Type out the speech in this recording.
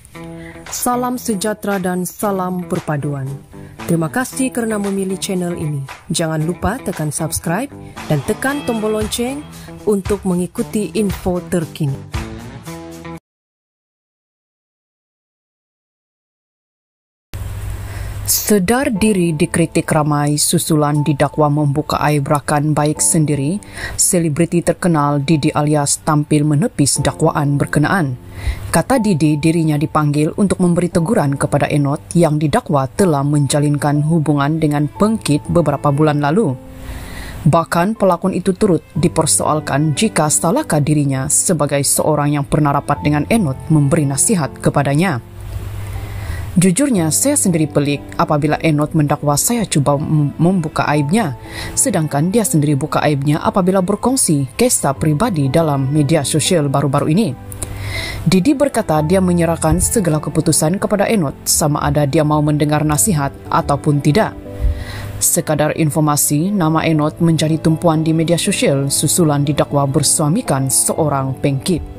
Salam sejahtera dan salam perpaduan. Terima kasih kerana memilih channel ini. Jangan lupa tekan subscribe dan tekan tombol lonceng untuk mengikuti info terkini. Sedar diri dikritik ramai susulan didakwa membuka aib rakan baik sendiri, selebriti terkenal Didi alias tampil menepis dakwaan berkenaan. Kata Didi, dirinya dipanggil untuk memberi teguran kepada Enot yang didakwa telah menjalinkan hubungan dengan Pengkit beberapa bulan lalu. Bahkan pelakon itu turut dipersoalkan jika salahkah dirinya sebagai seorang yang pernah rapat dengan Enot memberi nasihat kepadanya. Jujurnya, saya sendiri pelik apabila Enot mendakwa saya cuba membuka aibnya, sedangkan dia sendiri buka aibnya apabila berkongsi kisah pribadi dalam media sosial baru-baru ini. Didi berkata dia menyerahkan segala keputusan kepada Enot sama ada dia mau mendengar nasihat ataupun tidak. Sekadar informasi, nama Enot menjadi tumpuan di media sosial susulan didakwa bersuamikan seorang Pengkit.